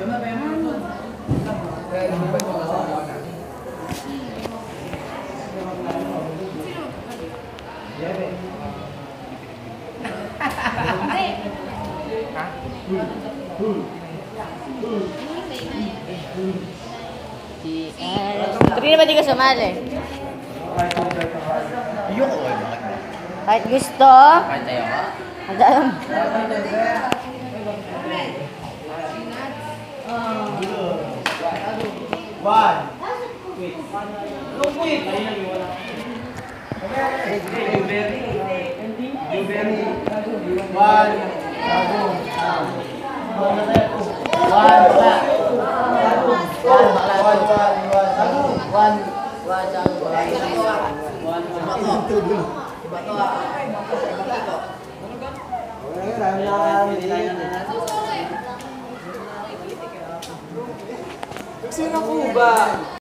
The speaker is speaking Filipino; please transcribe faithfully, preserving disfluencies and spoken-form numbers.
Tapi na ba di ka sumali? Ayoko eh, bakit? Kahit gusto? Kahit tayo ka? Alam. One. Wait. No, wait. One. Sino po ba?